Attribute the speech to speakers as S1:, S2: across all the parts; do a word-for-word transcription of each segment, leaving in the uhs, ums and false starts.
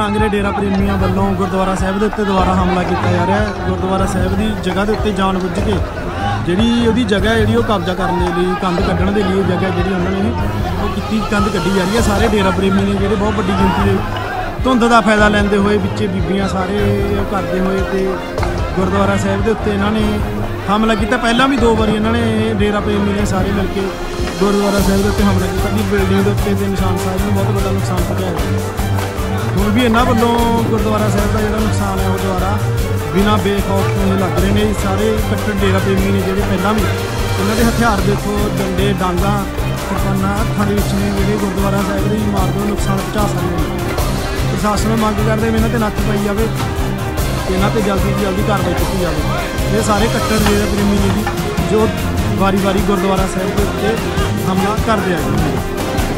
S1: नांगरे डेरा प्रेमियों वालों गुरुद्वारा साहिब के उत्ते दोबारा हमला किया जा रहा है। गुरुद्वारा साहिब की जगह के उत्ते जान बुझ के जी वो जगह जी कब्जा करने लिए कंध कढ़ने के लिए जगह जी उन्होंने वो की कंध कढ़ी जा रही है। सारे डेरा प्रेमी ने जो बहुत बड़ी गिनती धुंध का फायदा लेंदे हुए पिछे बीबियां सारे करते हुए तो गुरुद्वारा साहिब के उत्ते इन्होंने हमला किया। पहला भी दो बार इन्होंने डेरा प्रेमी ने सारे मिलके गुरुद्वारा साहिब के उत्ते हमला किया कि बिल्डिंग के उत्ते निशान साहिब में बहुत बड़ा नुकसान पहुँचाया। हुण भी इन्हों वालों गुरुद्वारा साहिब का जो नुकसान है वो दोबारा बिना बेखौफ तो लग रहे हैं। सारे कट्टर डेरा प्रेमी ने जो पहला भी इन्होंने हथियार देखो डंडे डांगा किरपाना हत्थों के ने जो गुरुद्वारा साहिब की इमारत को नुकसान पहुँचा सकते हैं। प्रशासन मंग करते इन्हों पर नੱਥ पाई जाए, इन्हों पर जल्दी से जल्दी कार्रवाई की जाए। ये सारे कट्टर डेरा प्रेमी ने जी जो वारी वारी गुरुद्वारा साहिब के उत्ते हमला करते हैं।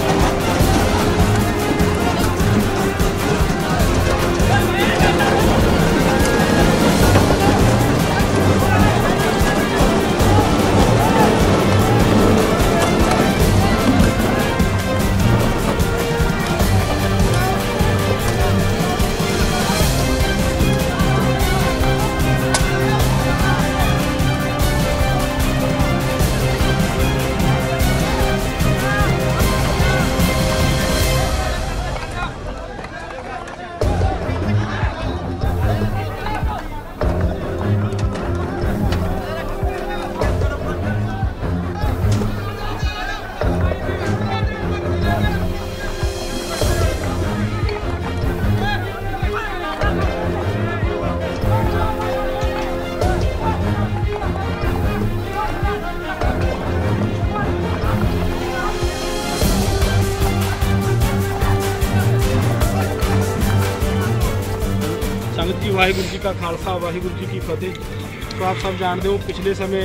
S2: संगत जी वाहिगुरू जी का खालसा वाहिगुरू जी की फतेह। तो आप सब जानते हो पिछले समय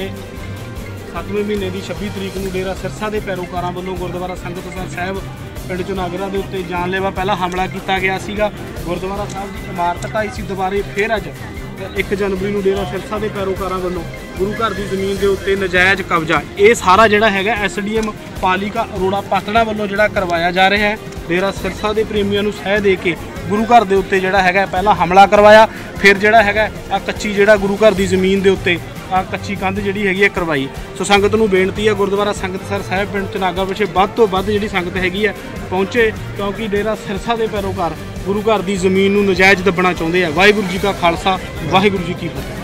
S2: सत्तवें महीने की छब्बी तरीक को डेरा सिरसा के पैरोकारों वालों गुरुद्वारा संगतसर साहिब पिंड चुनागरा के उत्ते जानलेवा पहला हमला किया गया सीगा। गुरुद्वारा साहिब की इमारत ढाई सी दोबारे फिर अज एक जनवरी को डेरा सिरसा के पैरोकारों वालों गुरु घर की जमीन के उत्ते नजायज़ कब्जा ये सारा जोड़ा है एस डी एम पालिका अरोड़ा पातड़ा वालों जोड़ा करवाया जा रहा है। डेरा सिरसा के प्रेमियों को सह दे के गुरु घर के उत्ते जोड़ा है पहला हमला करवाया, फिर जोड़ा है आ कच्ची जोड़ा गुरु घर की जमीन के उत्ते आ कच्ची कंध जी हैगी करवाई। सो संगत नूं बेनती है गुरुद्वारा संगतसर साहिब पिंड चनागा पिछे वध तो वध जी संगत हैगी है पहुँचे, क्योंकि डेरा सिरसा के पैरोकार गुरु घर की जमीन नूं नजायज़ दबना चाहते हैं। वाहिगुरू जी का खालसा वाहिगुरू जी की फतेह।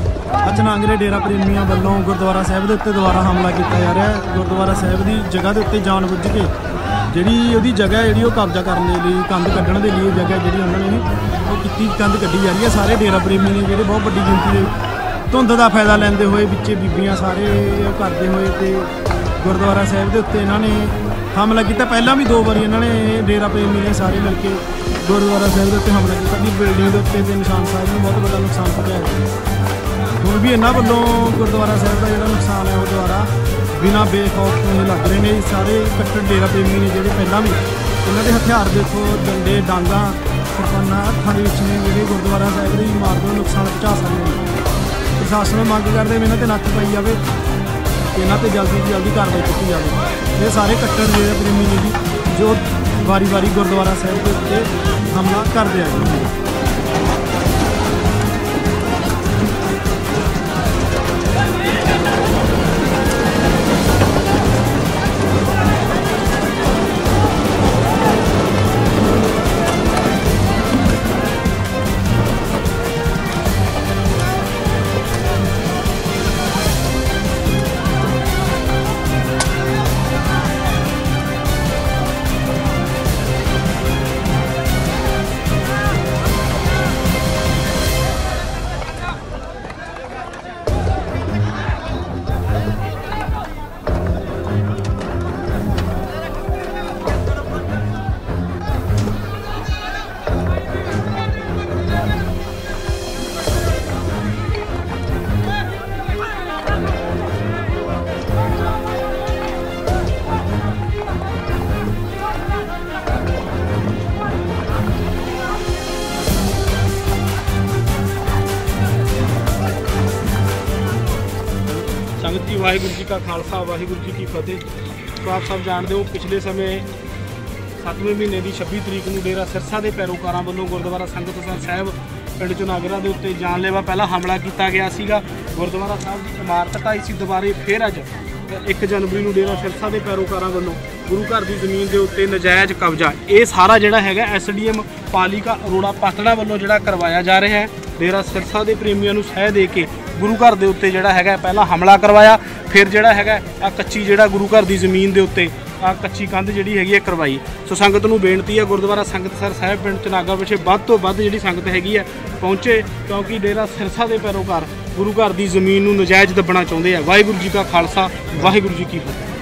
S1: अच नांगरे डेरा प्रेमियों वालों गुरुद्वारा साहिब के उत्ते दोबारा हमला किया जा रहा है। गुरुद्वारा साहिब की जगह के उत्ते जान बुझ के जी वो जगह जी कब्जा करने लिए कंध कढ़ने के लिए जगह जी उन्होंने वो की कंध कढ़ी जा रही है। सारे डेरा प्रेमी ने जो बहुत बड़ी गिनती धुंध का फायदा लेंदे हुए पिछे बीबियां सारे करते हुए तो गुरुद्वारा साहिब के उत्ते इन्होंने हमला किया। पहला भी दो बार इन्होंने डेरा प्रेमी ने सारे मिलके गुरुद्वारा साहिब के उत्ते हमला किया कि बिल्डिंग के उत्ते निशान साहिब में बहुत बड़ा नुकसान पहुँचाया। हुण भी इन्हों वालों गुरुद्वारा साहिब का जो नुकसान है वो दोबारा बिना बेखौफ तो लग रहे हैं। सारे कट्टर डेरा प्रेमी ने जो पहला भी इन्होंने हथियार देखो डंडे डांगा किरपाना हत्थों के ने जो गुरुद्वारा साहिब की इमारत को नुकसान पहुँचा सकते हैं। प्रशासन मंग करते इन्हों पर नੱਥ पाई जाए, इन्हों पर जल्दी से जल्दी कार्रवाई की जाए। ये सारे कट्टर डेरा प्रेमी ने जी जो वारी वारी गुरुद्वारा साहिब के उत्ते हमला करते हैं।
S2: संगत जी वाहिगुरू जी का खालसा वाहिगुरू जी की फतेह। तो आप सब जानते हो पिछले समय ਸੱਤਵੇਂ ਮਹੀਨੇ ਦੀ ਛੱਬੀ ਤਰੀਕ ਨੂੰ ਡੇਰਾ ਸਿਰਸਾ ਦੇ ਪੈਰੋਕਾਰਾਂ ਵੱਲੋਂ ਗੁਰਦੁਆਰਾ ਸੰਗਤਸਰ ਸਾਹਿਬ ਪਿੰਡ ਚਨਾਗਰਾ ਦੇ ਉੱਤੇ ਜਾਨਲੇਵਾ ਪਹਿਲਾਂ ਹਮਲਾ ਕੀਤਾ ਗਿਆ ਸੀਗਾ। ਗੁਰਦੁਆਰਾ ਸਾਹਿਬ ਦੀ ਇਮਾਰਤ ਢਾਈ ਸੀ, ਦੁਬਾਰੇ ਫਿਰ ਅੱਜ ਇੱਕ ਜਨਵਰੀ ਨੂੰ ਡੇਰਾ ਸਿਰਸਾ ਦੇ ਪੈਰੋਕਾਰਾਂ ਵੱਲੋਂ ਗੁਰੂ ਘਰ ਦੀ ਜ਼ਮੀਨ ਦੇ ਉੱਤੇ ਨਜਾਇਜ਼ ਕਬਜ਼ਾ, ਇਹ ਸਾਰਾ ਜਿਹੜਾ ਹੈਗਾ ਐਸ ਡੀ ਐਮ ਪਾਲਿਕਾ ਅਰੋੜਾ ਪਾਤੜਾ ਵੱਲੋਂ ਜਿਹੜਾ ਕਰਵਾਇਆ ਜਾ ਰਿਹਾ ਹੈ। ਡੇਰਾ ਸਿਰਸਾ ਦੇ ਪ੍ਰੇਮੀਆਂ ਨੂੰ ਸਹਿ ਦੇ ਕੇ ਗੁਰੂ ਘਰ ਦੇ ਉੱਤੇ ਜਿਹੜਾ ਹੈਗਾ ਪਹਿਲਾਂ ਹਮਲਾ ਕਰਵਾਇਆ, ਫਿਰ ਜਿਹੜਾ ਹੈਗਾ ਆ ਕੱਚੀ ਜਿਹੜਾ ਗੁਰੂ ਘਰ ਦੀ ਜ਼ਮੀਨ ਦੇ ਉੱਤੇ ਆ ਕੱਚੀ ਕੰਧ ਜਿਹੜੀ ਹੈਗੀ ਹੈ ਕਰਵਾਈ। ਸੋ ਸੰਗਤ ਨੂੰ ਬੇਨਤੀ ਹੈ ਗੁਰਦੁਆਰਾ ਸੰਗਤਸਰ ਸਾਹਿਬ ਪਿੰਡ ਚਨਾਗਾ ਵਿਖੇ ਵੱਧ ਤੋਂ ਵੱਧ ਜਿਹੜੀ ਸੰਗਤ ਹੈਗੀ ਹੈ ਪਹੁੰਚੇ, ਕਿਉਂਕਿ ਡੇਰਾ ਸਿਰਸਾ ਦੇ ਪੈਰੋਕਾਰ ਗੁਰੂ ਘਰ ਦੀ ਜ਼ਮੀਨ ਨੂੰ ਨਜਾਇਜ਼ ਦੱਬਣਾ ਚਾਹੁੰਦੇ ਆ। ਵਾਹਿਗੁਰੂ ਜੀ ਕਾ ਖਾਲਸਾ, ਵਾਹਿਗੁਰੂ ਜੀ ਕੀ ਫਤਿਹ।